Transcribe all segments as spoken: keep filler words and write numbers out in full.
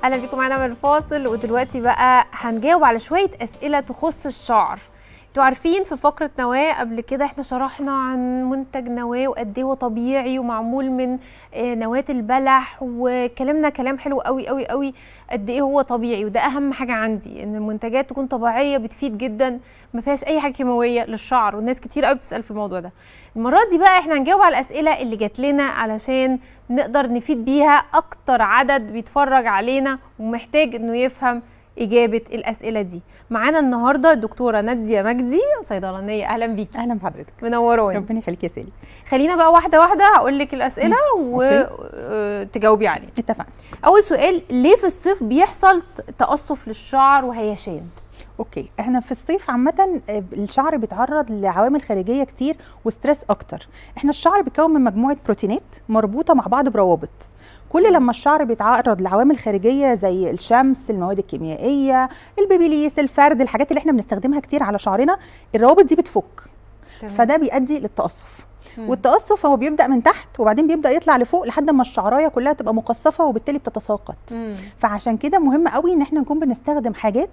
اهلا بيكم معانا من الفاصل، ودلوقتي بقى هنجاوب على شويه اسئله تخص الشعر. انتوا عارفين في فقره نواه قبل كده احنا شرحنا عن منتج نواه وقد ايه هو طبيعي ومعمول من نواه البلح، وكلامنا كلام حلو قوي قوي قوي قد ايه هو طبيعي. وده اهم حاجه عندي، ان المنتجات تكون طبيعيه بتفيد جدا، ما فيهاش اي حاجه كيماويه للشعر، والناس كتير قوي بتسال في الموضوع ده. المره دي بقى احنا هنجاوب على الاسئله اللي جات لنا علشان نقدر نفيد بيها اكتر عدد بيتفرج علينا ومحتاج انه يفهم اجابه الاسئله دي. معانا النهارده الدكتوره ناديه مجدي، صيدلانيه. اهلا بيكي. اهلا بحضرتك، منوراني. ربنا يخليكي يا سالي. خلينا بقى واحده واحده هقول لك الاسئله وتجاوبي عليها. اتفقنا. اول سؤال، ليه في الصيف بيحصل تقصف للشعر وهيشان؟ اوكي، احنا في الصيف عامه الشعر بيتعرض لعوامل خارجيه كتير وستريس اكتر. احنا الشعر بيتكون من مجموعه بروتينات مربوطه مع بعض بروابط. كل لما الشعر بيتعرض لعوامل خارجيه زي الشمس، المواد الكيميائيه، البيبيليس، الفرد، الحاجات اللي احنا بنستخدمها كتير على شعرنا، الروابط دي بتفك. تمام. فده بيؤدي للتقصف. مم. والتقصف هو بيبدا من تحت وبعدين بيبدا يطلع لفوق لحد ما الشعرايه كلها تبقى مقصفه وبالتالي بتتساقط. مم. فعشان كده مهم قوي ان احنا نكون بنستخدم حاجات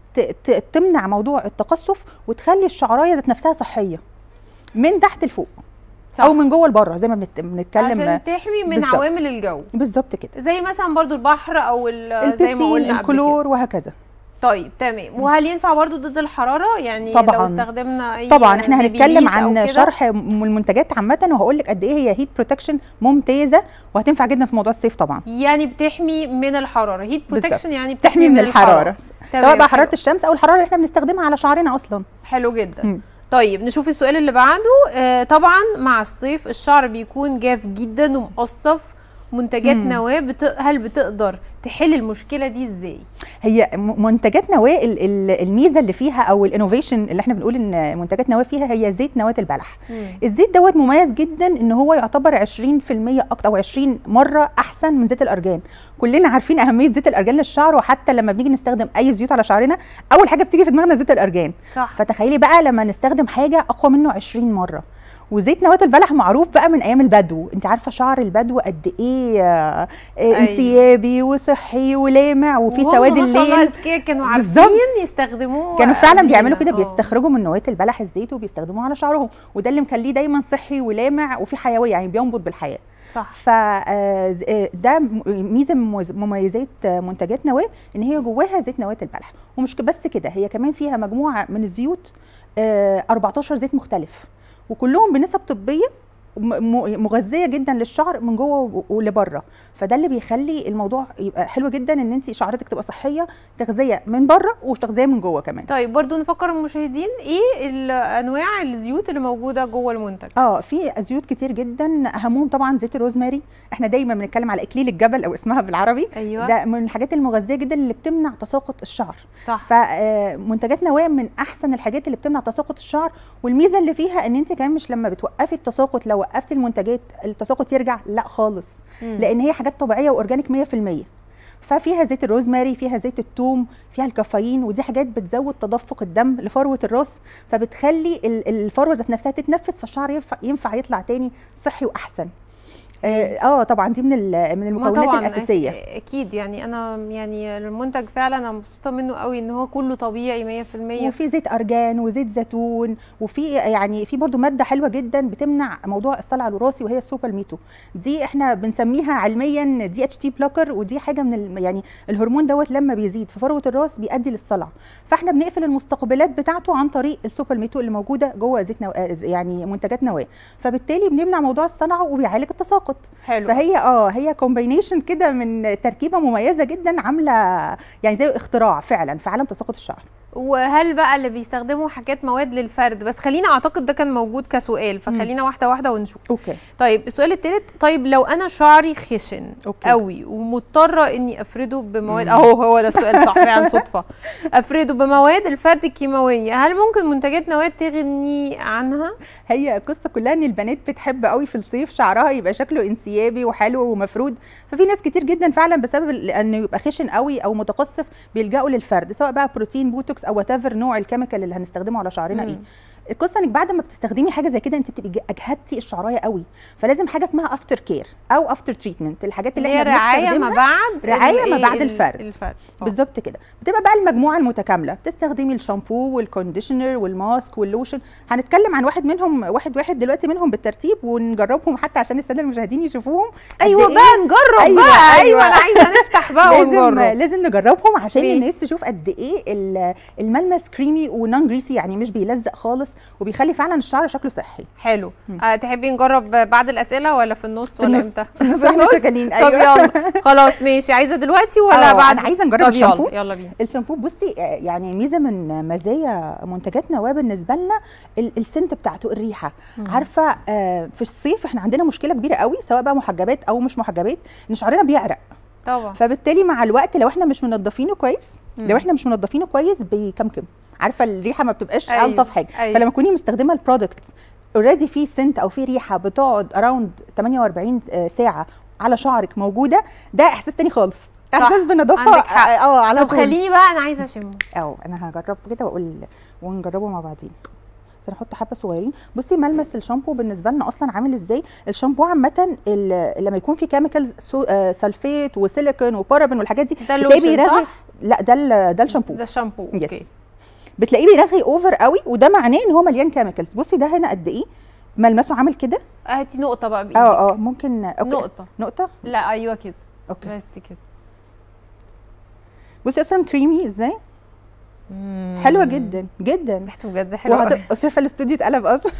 تمنع موضوع التقصف وتخلي الشعرايه ذات نفسها صحيه من تحت لفوق. صح. او من جوه لبره زي ما بنتكلم، عشان تحمي من بالزبط. عوامل الجو. بالظبط كده، زي مثلا برضو البحر او زي ما قلنا الكلور وهكذا. طيب تمام. وهل ينفع برضو ضد الحراره؟ يعني طبعا لو استخدمنا اي طبعا احنا هنتكلم عن شرح المنتجات عامه، وهقول لك قد ايه هي هيت بروتكشن ممتازه وهتنفع جدا في موضوع الصيف. طبعا يعني بتحمي من الحراره. هيت بروتكشن يعني بتحمي من, من الحراره، سواء بقى حراره الشمس او الحراره اللي احنا بنستخدمها على شعرنا اصلا. حلو جدا. م. طيب نشوف السؤال اللي بعده. آه طبعا مع الصيف الشعر بيكون جاف جدا ومقصف. منتجات مم. نواه بت... هل بتقدر تحل المشكله دي ازاي؟ هي منتجات نواه الميزه اللي فيها او الانوفيشن اللي احنا بنقول ان منتجات نواه فيها هي زيت نواه البلح. مم. الزيت دوت مميز جدا ان هو يعتبر عشرين في المية اكتر او عشرين مره احسن من زيت الارجان. كلنا عارفين اهميه زيت الارجان للشعر، وحتى لما بنيجي نستخدم اي زيوت على شعرنا اول حاجه بتيجي في دماغنا زيت الارجان. صح. فتخيلي بقى لما نستخدم حاجه اقوى منه عشرين مره. وزيت نواه البلح معروف بقى من ايام البدو، انت عارفه شعر البدو قد ايه آه أيوة. انسيابي وصحي ولامع وفي سواد الليل. ما شاء الله اذكياء، كانوا عارفين يستخدموه، كانوا فعلا بيعملوا كده، بيستخرجوا من نواه البلح الزيت وبيستخدموه على شعرهم، وده اللي مخليه دايما صحي ولامع وفي حيويه، يعني بينبض بالحياه. صح. فده ميزه من مميزات منتجات نواه ان هي جواها زيت نواه البلح. ومش بس كده، هي كمان فيها مجموعه من الزيوت، أربعتاشر زيت مختلف، وكلهم بنسب طبيه مغذيه جدا للشعر من جوه ولبره. فده اللي بيخلي الموضوع يبقى حلو جدا، ان انت شعرتك تبقى صحيه، تغذيه من بره وتغذيه من جوه كمان. طيب برضو نفكر المشاهدين ايه انواع الزيوت اللي موجوده جوه المنتج؟ اه في زيوت كتير جدا، اهمهم طبعا زيت الروزماري. احنا دايما بنتكلم على اكليل الجبل او اسمها بالعربي. أيوة. ده من الحاجات المغذيه جدا اللي بتمنع تساقط الشعر. صح. فمنتجات نواه من احسن الحاجات اللي بتمنع تساقط الشعر، والميزه اللي فيها ان انت كمان مش لما بتوقفي التساقط، لو وقفتي المنتجات التساقط يرجع، لا خالص. مم. لان هي حاجات طبيعيه واورجانيك مية في المية. ففيها زيت الروزماري، فيها زيت الثوم، فيها الكافيين، ودي حاجات بتزود تدفق الدم لفروه الراس، فبتخلي الفروه ذات نفسها تتنفس، فالشعر ينفع, ينفع يطلع تاني صحي واحسن. اه طبعا دي من من المكونات الاساسيه. اكيد يعني انا يعني المنتج فعلا انا مبسوطه منه قوي، ان هو كله طبيعي مية في المية، وفي زيت ارجان وزيت زيتون، وفي يعني في برضو ماده حلوه جدا بتمنع موضوع الصلع الوراثي وهي السوبرميتو. دي احنا بنسميها علميا دي اتش تي بلوكر، ودي حاجه من يعني الهرمون دوت لما بيزيد في فروه الراس بيؤدي للصلع، فاحنا بنقفل المستقبلات بتاعته عن طريق السوبرميتو اللي موجوده جوه زيت نو... يعني منتجات نواه، فبالتالي بنمنع موضوع الصلع وبيعالج التساقط. حلو. فهي اه هي كومبينيشن كده من تركيبه مميزه جدا، عامله يعني زي اختراع فعلا في عالم تساقط الشعر. وهل بقى اللي بيستخدموا حاجات مواد للفرد بس؟ خلينا اعتقد ده كان موجود كسؤال، فخلينا واحده واحده ونشوف. اوكي. طيب السؤال الثالث، طيب لو انا شعري خشن أوكي. قوي ومضطره اني افرده بمواد، اهو هو ده السؤال صح فعلا صدفه، افرده بمواد الفرد الكيماويه، هل ممكن منتجات نواه تغني عنها؟ هي القصه كلها ان البنات بتحب قوي في الصيف شعرها يبقى شكله انسيابي وحلو ومفرود، ففي ناس كتير جدا فعلا بسبب انه يبقى خشن قوي او متقصف بيلجأوا للفرد، سواء بقى بروتين، بوتوكس، او وات ايفر نوع الكيميكال اللي هنستخدمه على شعرنا. مم. ايه القصه انك بعد ما بتستخدمي حاجه زي كده انت بتبقي اجهدتي الشعرايه قوي، فلازم حاجه اسمها افتر كير او افتر تريتمنت، الحاجات اللي احنا رعايه ما بعد رعايه ما بعد الفرد. الفرد بالظبط كده. بتبقى بقى المجموعه المتكامله، بتستخدمي الشامبو والكونديشنر والماسك واللوشن. هنتكلم عن واحد منهم واحد واحد دلوقتي منهم بالترتيب ونجربهم حتى عشان الساده المشاهدين يشوفوهم. ايوه بقى إيه؟ نجرب أيوة بقى ايوه, أيوة. انا عايزه نفتح بقى لازم ونجرب. لازم نجربهم عشان الناس تشوف قد ايه الملمس كريمي ونون جريسي، يعني مش بيلزق خالص وبيخلي فعلا الشعر شكله صحي. حلو. آه تحبي نجرب بعد الاسئله ولا في النص ولا امتى؟ في النص شغالين. ايوه طب يلا خلاص ماشي. عايزه دلوقتي ولا بعد؟ انا عايزه نجرب الشامبو. يلا, يلا بينا. الشامبو بصي يعني ميزه من مزايا منتجات نواه بالنسبه لنا السنت بتاعته، الريحه. مم. عارفه آه في الصيف احنا عندنا مشكله كبيره قوي سواء بقى محجبات او مش محجبات ان شعرنا بيعرق طبعا، فبالتالي مع الوقت لو احنا مش منضفينه كويس مم. لو احنا مش منضفينه كويس بيكمكم، عارفه الريحه ما بتبقاش أيوه. الطف حاجه. أيوه. فلما تكوني مستخدمه البرودكت اوريدي فيه سنت او فيه ريحه بتقعد اراوند ثمانية وأربعين ساعه على شعرك موجوده، ده احساس تاني خالص، احساس بالنظافه. اه على طول. طب خليني بقى انا عايزه اشمه. اه انا هجرب كده واقول ونجربه مع بعضين. بس انا هحط حبه صغيرين. بصي ملمس الشامبو بالنسبه لنا اصلا عامل ازاي. الشامبو عامه لما يكون فيه كيميكالز سلفيت وسيليكون وبارابين والحاجات دي بتلاقيه بيرغي. لا ده ده الشامبو. ده الشامبو اوكي. يس. بتلاقيه بيرغي اوفر قوي وده معناه ان هو مليان كيميكالز. بصي ده هنا قد ايه ملمسه عامل كده. هاتي نقطه بقى بايدك. اه اه ممكن. أوكي. نقطه نقطه لا ايوه كده اوكي بس كده. بصي اصلا كريمي ازاي. مم. حلوه جدا جدا، ريحته بجد حلوه قوي. وهتبقى الاستوديو اتقلب اصلا.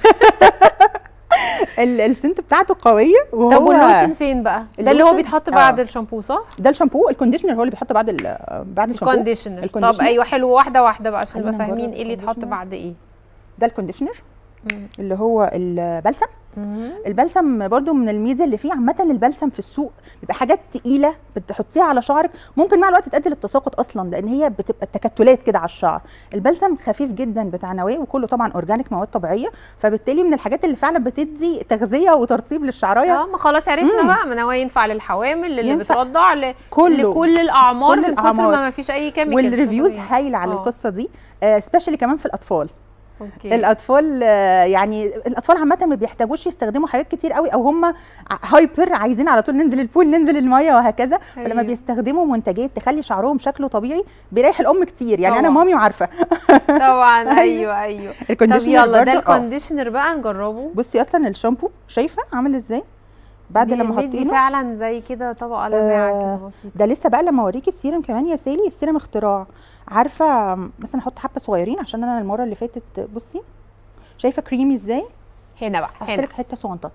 السنت بتاعته قويه. وهو طب واللوشن فين بقى؟ ده اللي هو بيتحط بعد آه. الشامبو صح؟ ده الشامبو. الكونديشنر هو اللي بيتحط بعد بعد الشامبو. الكونديشنر. طب ايوه حلو، واحده واحده بقى عشان نبقى فاهمين ايه اللي يتحط بعد ايه. ده الكونديشنر اللي هو البلسم. البلسم برضو من الميزه اللي فيه عامه، البلسم في السوق بيبقى حاجات تقيله بتحطيها على شعرك ممكن مع الوقت تؤدي للتساقط اصلا، لان هي بتبقى تكتلات كده على الشعر. البلسم خفيف جدا بتاع نواه وكله طبعا اورجانيك مواد طبيعيه، فبالتالي من الحاجات اللي فعلا بتدي تغذيه وترطيب للشعرايه. اه ما خلاص عرفنا بقى نواه ينفع للحوامل اللي بترضع ل... كله. لكل الاعمار كل من كتر ما ما فيش اي كيميكال. والريفيوز هايله على أوه. القصه دي سبيشالي كمان في الاطفال. أوكي. الاطفال يعني الاطفال عامه ما بيحتاجوش يستخدموا حاجات كتير قوي، او هم هايبر عايزين على طول ننزل البول ننزل الميه وهكذا. أيوه. فلما بيستخدموا منتجات تخلي شعرهم شكله طبيعي بيريح الام كتير يعني. طبعا. انا مامي وعارفه. طبعا ايوه ايوه. طب يلا ده الكونديشنر بقى نجربه. بصي اصلا الشامبو شايفه عامل ازاي بعد لما حطينه فعلا زي كده طبقه لماعه آه كده بسيطه. ده لسه بقى لما اوريكي السيرم كمان يا سالي. السيرم اختراع، عارفه مثلا احط حبه صغيرين عشان انا المره اللي فاتت بصي شايفه كريمي ازاي. هنا بقى هنا هحط لك حته صغنططه.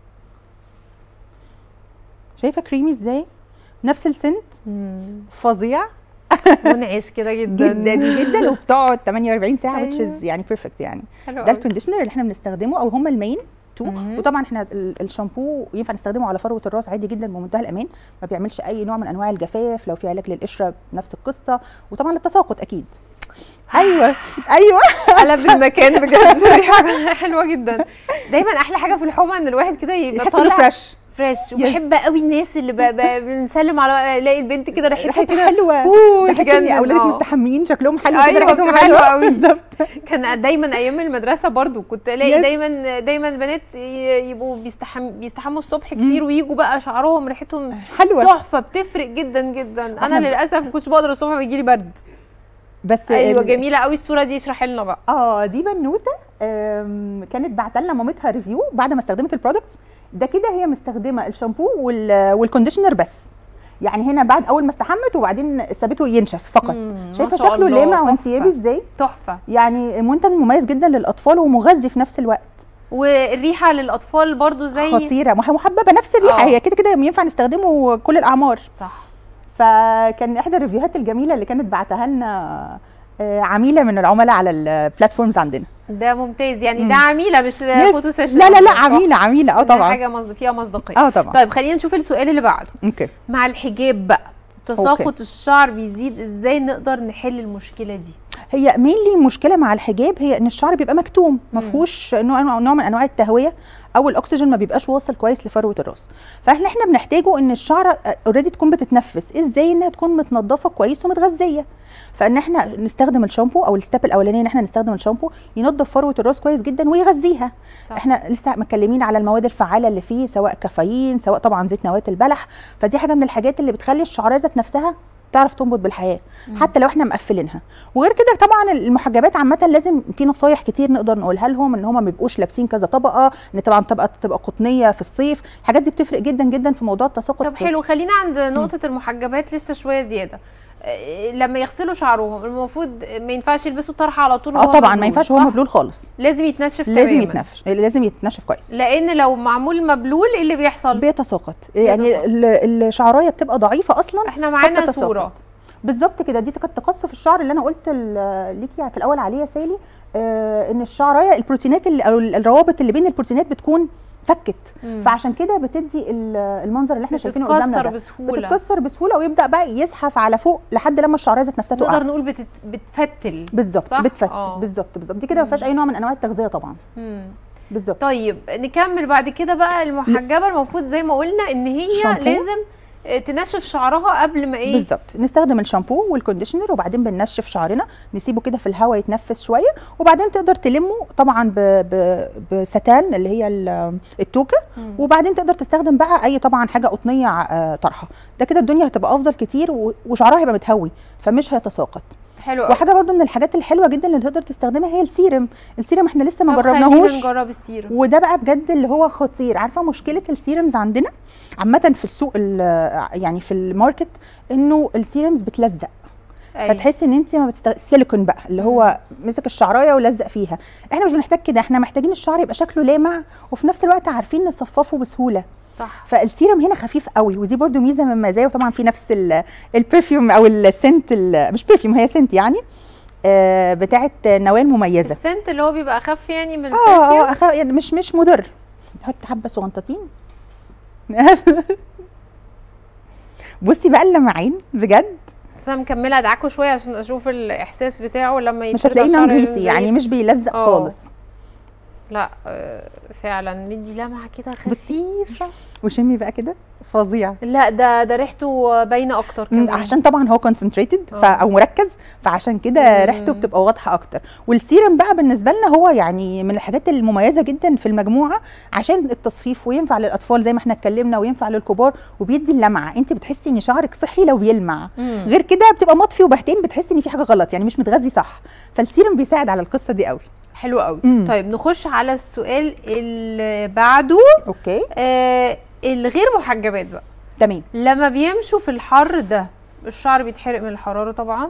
شايفه كريمي ازاي، نفس السنت فظيع منعش كده جدا جدا جدا وبتقعد ثمانية وأربعين ساعه أيوة. which is يعني بيرفكت يعني. ده الكونديشنر اللي احنا بنستخدمه او هما المين تو. وطبعا احنا الشامبو ينفع نستخدمه على فروه الراس عادي جدا بمنتهى الامان، ما بيعملش اي نوع من انواع الجفاف. لو في علاج للقشره نفس القصه، وطبعا للتساقط اكيد. ايوه ايوه قلب المكان بجد. ريحه حلوه جدا. دايما احلى حاجه في الحومه ان الواحد كده يبقى طالع فريش فريش. وبحب قوي الناس اللي بنسلم على الاقي البنت كده ريحتها كده حلوه. بحس ان اولادك مستحميين شكلهم حلو كده، ريحتهم حلوه قوي بالظبط. كان دايما ايام المدرسه برضو كنت الاقي دايما دايما البنات يبقوا بيستحم بيستحموا الصبح كتير ويجوا بقى شعرهم ريحتهم حلوه تحفه، بتفرق جدا جدا. انا للاسف ما كنتش بقدر الصبح بيجي لي برد. بس ايوه جميله قوي الصوره دي، اشرحي لنا بقى. اه دي بنوته كانت بعتها لنا مامتها ريفيو بعد ما استخدمت البرودكتس ده كده. هي مستخدمه الشامبو والكونديشنر بس، يعني هنا بعد اول ما استحمت وبعدين سابته ينشف فقط. شايفه شكله لامع وانسيابي ازاي، تحفه. يعني منتج مميز جدا للأطفال ومغذي في نفس الوقت. والريحه للأطفال برضو زي خطيره محببه، نفس الريحه. أوه. هي كده كده ينفع نستخدمه كل الأعمار. صح. فكان احدى الريفيوهات الجميله اللي كانت بعتها لنا عميله من العملاء على البلاتفورمز عندنا. ده ممتاز يعني. مم. ده عميله مش فوتو سيشن. لا لا لا عميله عميله اه طبعا حاجه مصد... فيها مصداقيه. اه طبعا. طيب خلينا نشوف السؤال اللي بعده. اوكي. مع الحجاب بقى تساقط الشعر بيزيد، ازاي نقدر نحل المشكله دي؟ هي مينلي مشكله مع الحجاب هي ان الشعر بيبقى مكتوم، ما فيهوش نوع نوع من انواع التهويه او الاكسجين ما بيبقاش واصل كويس لفروه الراس. فاحنا احنا بنحتاجه ان الشعره اوريدي تكون بتتنفس، ازاي انها تكون متنضفه كويس ومتغذيه. فان احنا نستخدم الشامبو او الستيب الاولانيه ان احنا نستخدم الشامبو ينظف فروه الراس كويس جدا ويغذيها. صح. احنا لسه متكلمين على المواد الفعاله اللي فيه، سواء كافيين سواء طبعا زيت نواه البلح، فدي حاجه من الحاجات اللي بتخلي الشعرايه ذات نفسها تعرف تنبت بالحياه حتى لو احنا مقفلينها. وغير كده طبعا المحجبات عامه لازم في نصايح كتير نقدر نقولها لهم، ان هم ما بيبقوش لابسين كذا طبقه، ان طبعا طبقه تبقى قطنيه في الصيف، الحاجات دي بتفرق جدا جدا في موضوع التساقط. طب حلو، خلينا عند نقطه المحجبات لسه شويه زياده. لما يغسلوا شعرهم المفروض ما ينفعش يلبسوا طرحه على طول؟ اه طبعا ما ينفعش وهو مبلول خالص، لازم يتنشف لازم تماما. يتنفش لازم يتنشف كويس، لان لو معمول مبلول ايه اللي بيحصل؟ بيتساقط. يعني الشعرايه بتبقى ضعيفه اصلا. احنا معانا صوره بالظبط كده، دي كانت تقصف الشعر اللي انا قلت ليكي في الاول عليه يا سالي، آه ان الشعرايه البروتينات اللي او الروابط اللي بين البروتينات بتكون فكت، مم. فعشان كده بتدي المنظر اللي احنا شايفينه قدامنا ده، بسهوله بتتكسر بسهوله ويبدا بقى يزحف على فوق لحد لما الشعرايه ذات نفسها تقع. نقدر نقول بتت... بتفتل بالظبط، بتفتل بالظبط بالظبط. دي كده ما فيهاش اي نوع من انواع التغذيه طبعا. بالظبط. طيب نكمل بعد كده بقى. المحجبه المفروض زي ما قلنا ان هي شامبو. لازم تنشف شعرها قبل ما ايه؟ بالظبط، نستخدم الشامبو والكونديشنر وبعدين بننشف شعرنا، نسيبه كده في الهواء يتنفس شويه، وبعدين تقدر تلمه طبعا بستان اللي هي التوكه، وبعدين تقدر تستخدم بقى اي طبعا حاجه قطنيه طرحه. ده كده الدنيا هتبقى افضل كتير وشعرها هيبقى متهوي فمش هيتساقط. حلو. وحاجه برضو من الحاجات الحلوه جدا اللي تقدر تستخدمها هي السيرم. السيرم احنا لسه ما جربناهوش، نجرب السيرم، وده بقى بجد اللي هو خطير. عارفه مشكله السيرمز عندنا عامه في السوق يعني في الماركت انه السيرمز بتلزق. أي. فتحسي ان انت ما بتستغ... سيليكون بقى اللي هو مسك الشعرايه ولزق فيها. احنا مش بنحتاج كده، احنا محتاجين الشعر يبقى شكله لامع وفي نفس الوقت عارفين نصففه بسهوله. صح. فالسيرم هنا خفيف قوي، ودي برده ميزه من مزايا. وطبعا في نفس البرفيوم او السنت، مش برفيوم هي سنت يعني آه بتاعه نواه المميزه. السنت اللي هو بيبقى اخف يعني من البرفيوم. اه اه يعني مش مش مضر. نحط حبه صغنطتين بصي بقى اللمعين بجد. بس انا مكمله ادعكه شويه عشان اشوف الاحساس بتاعه لما يتشرب. مش هتلاقيه نانجريسي يعني مش بيلزق أوه. خالص. لا فعلا مدي لمعه كده خفيفه. وشمي بقى كده فظيع. لا ده ده ريحته باينه اكتر كمان، عشان طبعا هو كونسنتريتد او مركز، فعشان كده ريحته بتبقى واضحه اكتر. والسيرم بقى بالنسبه لنا هو يعني من الحاجات المميزه جدا في المجموعه عشان التصفيف، وينفع للاطفال زي ما احنا اتكلمنا وينفع للكبار، وبيدي اللمعه. انت بتحسي ان شعرك صحي لو بيلمع. مم. غير كده بتبقى مطفي وبهتين، بتحسي ان في حاجه غلط يعني مش متغذي صح. فالسيرم بيساعد على القصه دي قوي. حلو قوي. مم. طيب نخش على السؤال اللي بعده. اوكي. آه الغير محجبات بقى. تمام. لما بيمشوا في الحر ده الشعر بيتحرق من الحراره طبعا،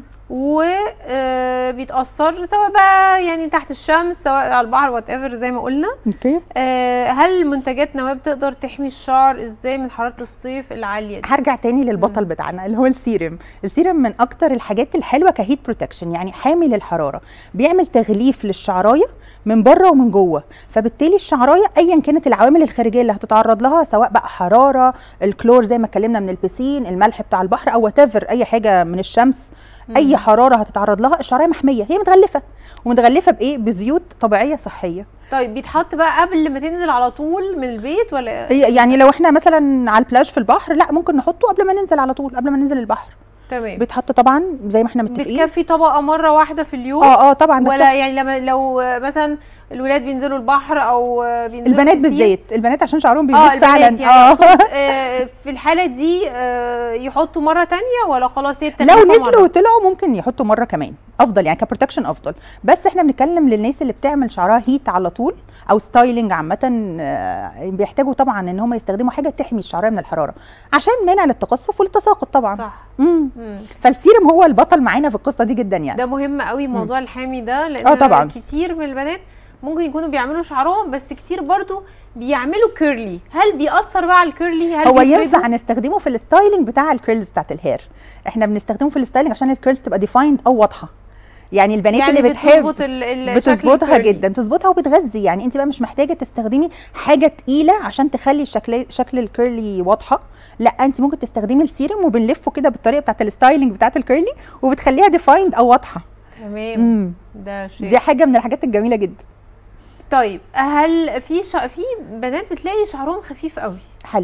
وبيتاثر سواء بقى يعني تحت الشمس سواء على البحر وات ايفر زي ما قلنا. اوكي. آه هل منتجات نواه بتقدر تحمي الشعر ازاي من حراره الصيف العاليه دي؟ هرجع تاني للبطل مم. بتاعنا اللي هو السيرم. السيرم من اكتر الحاجات الحلوه كهيت بروتكشن، يعني حامي للحراره، بيعمل تغليف للشعرايه من بره ومن جوه. فبالتالي الشعرايه ايا كانت العوامل الخارجيه اللي هتتعرض لها سواء بقى حراره، الكلور زي ما اتكلمنا من البسين، الملح بتاع البحر او وات ايفر اي حاجه من الشمس، مم. اي حراره هتتعرض لها الشعرايه محميه. هي متغلفه، ومتغلفه بايه؟ بزيوت طبيعيه صحيه. طيب بيتحط بقى قبل ما تنزل على طول من البيت ولا؟ يعني لو احنا مثلا على البلاج في البحر لا ممكن نحطه قبل ما ننزل على طول، قبل ما ننزل البحر. تمام. بيتحط طبعا زي ما احنا متفقين. بتكفي طبقه مره واحده في اليوم؟ اه اه طبعا. بس ولا يعني لما لو مثلا الولاد بينزلوا البحر او بينزلوا البنات بالذات، البنات عشان شعرهم بيبوظ آه فعلا. يعني اه في الحاله دي آه يحطوا مره ثانيه ولا خلاص هي لو نزلوا وطلعوا ممكن يحطوا مره كمان افضل يعني كبروتكشن افضل. بس احنا بنتكلم للناس اللي بتعمل شعرها هيت على طول او ستايلنج عامه، آه بيحتاجوا طبعا ان هم يستخدموا حاجه تحمي الشعرايه من الحراره عشان منع للتقصف وللتساقط طبعا. صح. امم فالسيرم هو البطل معانا في القصه دي جدا يعني. ده مهم قوي موضوع مم. الحامي ده، لان آه طبعا. كتير من البنات ممكن يكونوا بيعملوا شعرهم بس كتير برضو بيعملوا كيرلي. هل بيأثر بقى على الكيرلي؟ هل هو ينفع نستخدمه في الستايلنج بتاع الكيرلز بتاعت الهير؟ احنا بنستخدمه في الستايلنج عشان الكيرلز تبقى ديفايند او واضحه. يعني البنات يعني اللي بتحب بتظبط بتظبطها جدا، بتظبطها وبتغذي. يعني انت بقى مش محتاجه تستخدمي حاجه تقيله عشان تخلي الشكل شكل الكيرلي واضحه، لا انت ممكن تستخدمي السيرم وبنلفه كده بالطريقه بتاعت الستايلنج بتاعت الكيرلي وبتخليها ديفايند او واضحه. تمام. ده شيء، دي حاجه من الحاجات الجميله جدا. طيب هل في ش... في بنات بتلاقي شعرهم خفيف قوي حلو،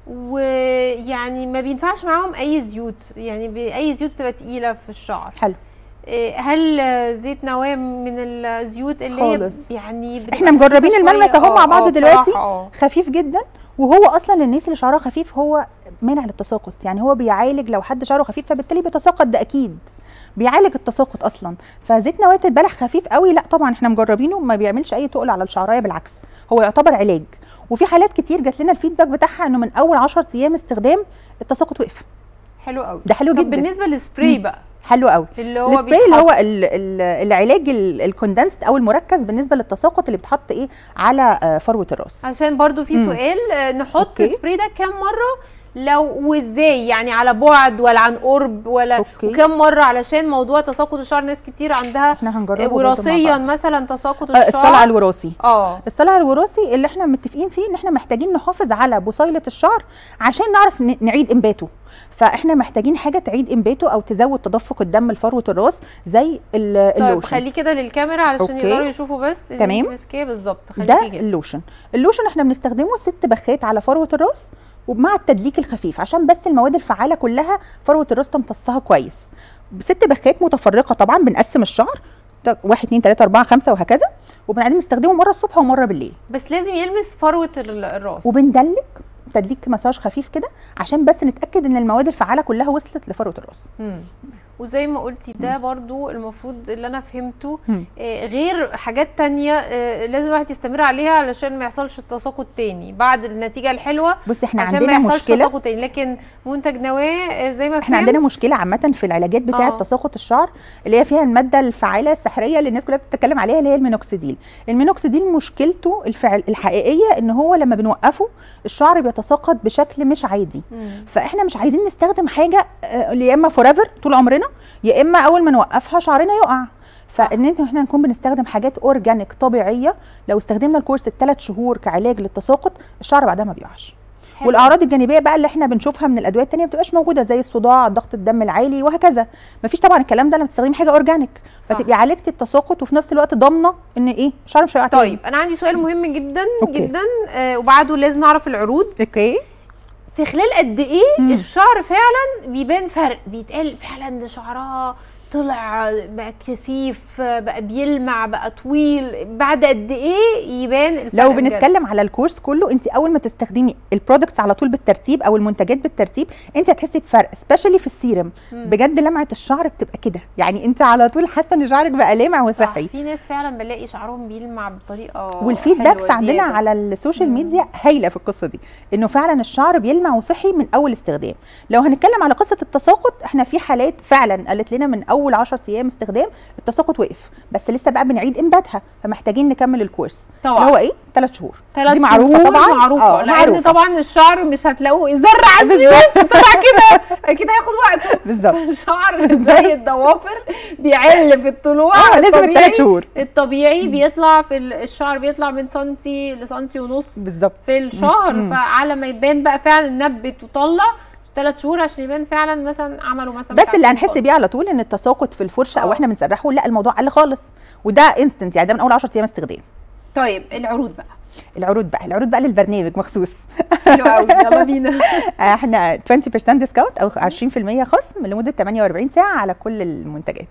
ويعني ما بينفعش معاهم اي زيوت، يعني اي زيوت بتبقى تقيله في الشعر، حلو، هل زيت نواه من الزيوت اللي خالص. هي يعني احنا مجربين الملمس اهو مع بعض دلوقتي، أوه. خفيف جدا، وهو اصلا للناس اللي شعرها خفيف هو مانع للتساقط، يعني هو بيعالج لو حد شعره خفيف فبالتالي بيتساقط، ده اكيد بيعالج التساقط اصلا. فزيت نواه البلح خفيف قوي، لا طبعا احنا مجربينه ما بيعملش اي تقل على الشعرايه، بالعكس هو يعتبر علاج. وفي حالات كتير جات لنا الفيدباك بتاعها انه من اول عشرة ايام استخدام التساقط وقف. حلو قوي، ده حلو طب جدا. بالنسبه للسبراي بقى حلو قوي، اللي هو السبراي اللي هو ال ال العلاج الكوندنسد او المركز بالنسبه للتساقط اللي بيتحط ايه على فروه الراس. عشان برضو في سؤال، نحط أوكي. السبراي ده كام مره لو وازاي، يعني على بعد ولا عن قرب ولا أوكي. وكم مره، علشان موضوع تساقط الشعر ناس كتير عندها احنا هنجربه وراثيا مثلا تساقط الشعر. الصلع الوراثي، اه الصلع الوراثي اللي احنا متفقين فيه ان احنا محتاجين نحافظ على بصيله الشعر عشان نعرف نعيد انباته، فاحنا محتاجين حاجه تعيد انباته او تزود تدفق الدم لفروه الراس زي اللوشن. طيب خليه كده للكاميرا علشان أوكي. يقدروا يشوفوا بس تمام ماسكاه بالظبط. ده اللوشن، اللوشن احنا بنستخدمه ست بخات على فروه الراس ومع التدليك الخفيف عشان بس المواد الفعاله كلها فروه الراس تمتصها كويس. ست بخات متفرقه طبعا، بنقسم الشعر واحد اتنين تلاته اربعه خمسه وهكذا، وبعدين بنستخدمه مره الصبح ومره بالليل، بس لازم يلمس فروه الراس. وبندلك تدليك مساج خفيف كده عشان بس نتاكد ان المواد الفعاله كلها وصلت لفروه الراس. امم وزي ما قلتي ده برضو المفروض اللي انا فهمته، آه غير حاجات تانية آه لازم الواحد يستمر عليها علشان ما يحصلش تساقط تاني بعد النتيجه الحلوه. بصي احنا عشان عندنا ما يحصلش مشكله تساقط تاني، لكن منتج نواه آه زي ما احنا عندنا مشكله عامه في العلاجات بتاعه آه. تساقط الشعر اللي هي فيها الماده الفعاله السحريه اللي الناس كلها بتتكلم عليها اللي هي المينوكسيديل. المينوكسيديل مشكلته الفعل الحقيقيه ان هو لما بنوقفه الشعر بيتساقط بشكل مش عادي. مم. فاحنا مش عايزين نستخدم حاجه آه يا اما فور ايفر طول عمرنا، يا اما اول ما نوقفها شعرنا يقع. فان احنا نكون بنستخدم حاجات اورجانيك طبيعيه، لو استخدمنا الكورس الثلاث شهور كعلاج للتساقط الشعر بعدها ما بيقعش. والاعراض الجانبيه بقى اللي احنا بنشوفها من الادويه الثانيه ما بتبقاش موجوده زي الصداع، ضغط الدم العالي وهكذا. مفيش طبعا الكلام ده لما تستخدمي حاجه اورجانيك، فتبقي عالجتي التساقط وفي نفس الوقت ضامنه ان ايه الشعر مش هيقع تاني. طيب انا عندي سؤال مهم جدا أوكي. جدا آه وبعده لازم نعرف العروض. اوكي، في خلال قد ايه مم. الشعر فعلا بيبان فرق، بيتقال فعلا ده شعرها طلع بقى كثيف بقى بيلمع بقى طويل، بعد قد ايه يبان الفرق؟ لو بنتكلم على الكورس كله انت اول ما تستخدمي البرودكتس على طول بالترتيب او المنتجات بالترتيب انت هتحسي بفرق، سبيشالي في السيرم. مم. بجد لمعه الشعر بتبقى كده، يعني انت على طول حاسه ان شعرك بقى لامع وصحي. في ناس فعلا بلاقي شعرهم بيلمع بطريقه، والفيدباكس عندنا على السوشيال ميديا هايله في القصه دي، انه فعلا الشعر بيلمع وصحي من اول استخدام. لو هنتكلم على قصه التساقط احنا في حالات فعلا قالت لنا من اول اول عشرة ايام استخدام التساقط وقف، بس لسه بقى بنعيد انباتها، فمحتاجين نكمل الكورس طبعا اللي هو ايه ثلاث شهور. ثلاث دي معروفه طبعا، معروفه لان معروفة. طبعا الشعر مش هتلاقوه يزرع الزيوت طلع كده اكيد هياخد وقته بالظبط. الشعر زي الضوافر بيعل في الطلوع اه لازم الثلاث شهور الطبيعي بيطلع في الشعر بيطلع من سنتي لسنتي ونص بالظبط في الشهر، مم. فعلى ما يبان بقى فعلا نبت وطلع ثلاث شهور عشان يبان فعلا مثلا عملوا مثلا. بس اللي هنحس بيه على طول ان التساقط في الفرشه أوه. او احنا بنسرحه لا الموضوع قل خالص، وده انستنت يعني ده من اول عشرة ايام استخدام. طيب العروض بقى العروض بقى العروض بقى للبرنامج مخصوص. حلو قوي يلا بينا. احنا عشرين بالمية ديسكاونت او عشرين بالمية خصم لمده ثمانية واربعين ساعه على كل المنتجات.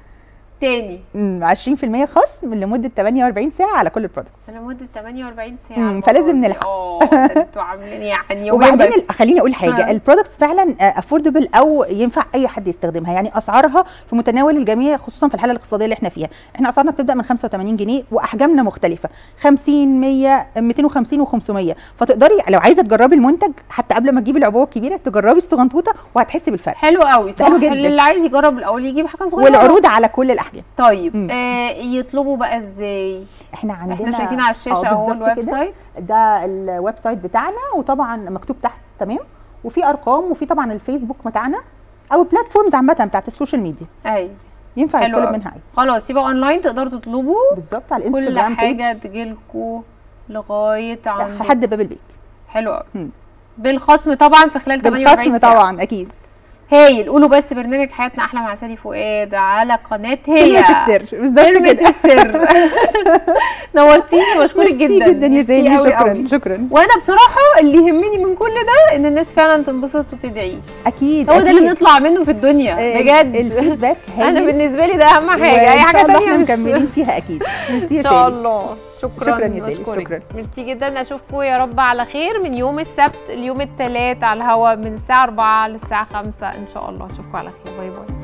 تاني عشرين بالمية خصم لمده ثمانية واربعين ساعه على كل البرودكتس لمده ثمانية واربعين ساعه، فلازم نلحق. اه انتوا عاملين يعني وبعدين خليني اقول حاجه، البرودكتس فعلا افوردبل او ينفع اي حد يستخدمها، يعني اسعارها في متناول الجميع خصوصا في الحاله الاقتصاديه اللي احنا فيها. احنا اسعارنا بتبدا من خمسة وثمانين جنيه واحجامنا مختلفه خمسين مية مئتين وخمسين وخمسمية، فتقدري لو عايزه تجربي المنتج حتى قبل ما تجيبي العبوه الكبيره تجربي الصغنطوطه وهتحسي بالفرق. حلو قوي صح، جدا. اللي عايز يجرب الاول يجيب حاجه صغيره والعروض على كل الاحجام. طيب آه يطلبوا بقى ازاي؟ احنا عندنا احنا شايفين على الشاشه اهو الويب سايت، ده الويب سايت بتاعنا وطبعا مكتوب تحت تمام، وفي ارقام وفي طبعا الفيسبوك بتاعنا او البلاتفورمز عامه بتاعت السوشيال ميديا. ايوه ينفع يطلب منها عادي. خلاص يبقى اونلاين تقدروا تطلبوا بالظبط على الانستجرام، كل حاجه تجي لكم لغايه عند لحد باب البيت. حلو قوي بالخصم طبعا في خلال ثمانية واربعين ساعه. بالخصم طبعا اكيد. هايل. قولوا بس برنامج حياتنا احلى مع سالي فؤاد على قناه هي كلمة السر بالظبط كلمة كده. السر. نورتيني، بشكرك ميرسي جدا جدا يا سالي، ميرسي أوي شكرا أوي. شكرا. وانا بصراحه اللي يهمني من كل ده ان الناس فعلا تنبسط وتدعي، اكيد هو ده اللي أكيد. بنطلع منه في الدنيا آه، بجد. الفيدباك هايل. انا بالنسبه لي ده اهم حاجه، اي وإن حاجه شاء الله تانية احنا مش مكملين فيها اكيد. ميرسي يا ان شاء سالي. الله. شكرا شكرا يا سالي، بشكرك. شكرا. ميرسي جدا. اشوفكم يا رب على خير من يوم السبت ليوم الثلاث على الهواء من الساعه أربعة للساعه خمسة ان شاء الله. اشوفكم على خير. باي باي.